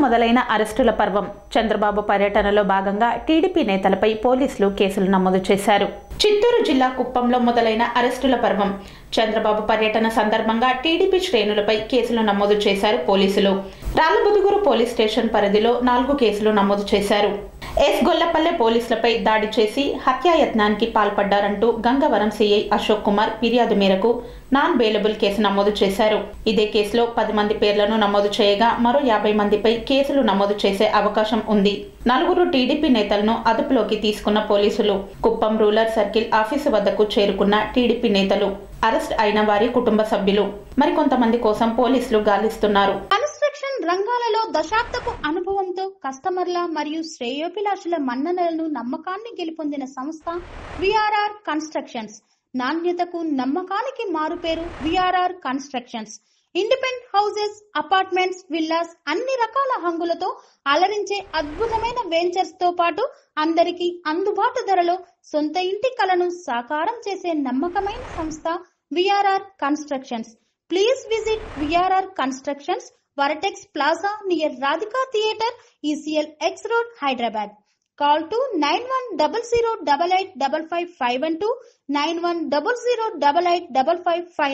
మొదలైన అరెస్టుల పర్వం. చంద్రబాబు పర్యటనలో భాగంగా టీడీపీ నేతలపై పోలీసులు కేసులు నమోదు చేశారు. చిత్తూరు జిల్లా కుప్పంలో మొదలైన అరెస్టుల పర్వం. చంద్రబాబు పర్యటన సందర్భంగా టీడీపీ శ్రేణులపై కేసులు నమోదు చేశారు పోలీసులు. రాళ్లబుదుగూరు పోలీస్ స్టేషన్ పరిధిలో 4 కేసులు నమోదు చేశారు. ఎస్ గొల్లపల్లె పోలీసులపై దాడి చేసి హత్యాయత్నానికి పాల్పడ్డారంటూ గంగవరం సీఐ అశోక్ కుమార్ ఫిర్యాదు మేరకు నాన్ బెయిలబుల్ కేసు నమోదు చేశారు. ఇదే కేసులో 10 మంది పేర్లను నమోదు చేయగా మరో 50 మందిపై కేసులు నమోదు చేసే అవకాశం ఉంది. 4 టీడీపీ నేతలను అదుపులోకి తీసుకున్న పోలీసులు. కుప్పం రూరల్ సర్కిల్ ఆఫీసు వద్దకు చేరుకున్న టీడీపీ నేతలు, అరెస్ట్ అయిన వారి కుటుంబ సభ్యులు, మరికొంతమంది కోసం పోలీసులు గాలిస్తున్నారు. రంగాలలో దశాబ్దపు అనుభవంతో కస్టమర్ల మరియు శ్రేయోభిలాషుల మన్ననలను నమ్మకాన్ని గెలుపొందిన సంస్థ విఆర్ఆర్ కన్స్ట్రక్షన్స్. నాణ్యతకు నమ్మకానికి మారుపేరు VRR constructions. Independent houses, apartments, villas అన్ని రకాల హంగులతో అలరించే అద్భుతమైన వెంచర్స్ తో పాటు అందరికీ అందుబాటు ధరలో సొంత ఇంటి కలను సాకారం చేసే నమ్మకమైన సంస్థ VRR constructions. Please visit VRR constructions, Varatex Plaza near Radhika Theatre, ECL X Road, Hyderabad. Call to 9100885551 91008855.